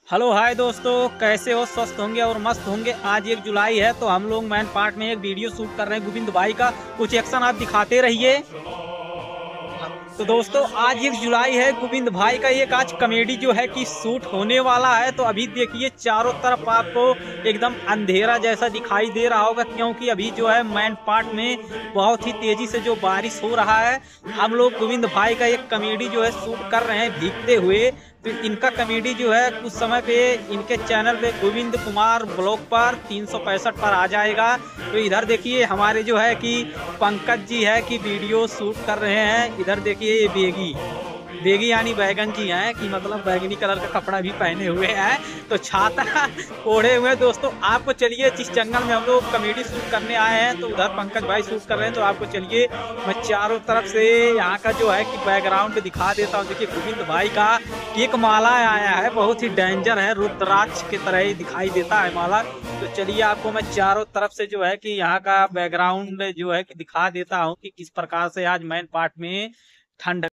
Hello hi दोस्तों, कैसे हो? स्वस्थ होंगे और मस्त होंगे। आज 1 जुलाई है तो हम लोग मैन पार्ट में एक वीडियो शूट कर रहे हैं गोविंद भाई का। कुछ एक्शन आप दिखाते रहिए। तो दोस्तों आज 1 जुलाई है, गोविंद भाई का एक आज कॉमेडी जो है कि शूट होने वाला है। तो अभी देखिए चारों तरफ आपको एकदम अंधेरा जैसा दिखाई दे रहा होगा, क्योंकि अभी जो है मैन पार्ट में बहुत ही तेजी से जो बारिश हो रहा है। हम लोग गोविंद भाई का एक कॉमेडी जो है शूट कर रहे हैं भीगते हुए। तो इनका कॉमेडी जो है कुछ समय पे इनके चैनल पे गोविंद कुमार ब्लॉग पर 365 पर आ जाएगा। तो इधर देखिए हमारे जो है कि पंकज जी है कि वीडियो शूट कर रहे हैं। इधर देखिए ये बेगी बेगी यानी बैगन जी हैं कि मतलब बैगनी कलर का कपड़ा भी पहने हुए हैं, तो छाता ओढ़े हुए। दोस्तों आपको चलिए जिस जंगल में हम लोग कॉमेडी शूट करने आए हैं, तो उधर पंकज भाई शूट कर रहे हैं। तो आपको चलिए मैं चारों तरफ से यहाँ का जो है कि बैकग्राउंड दिखा देता हूँ। देखिए गोविंद भाई का एक माला आया है, बहुत ही डेंजर है, रुद्राक्ष की तरह ही दिखाई देता है माला। तो चलिए आपको मैं चारों तरफ से जो है कि यहाँ का बैकग्राउंड जो है कि दिखा देता हूँ कि किस प्रकार से आज मैन पार्ट में ठंड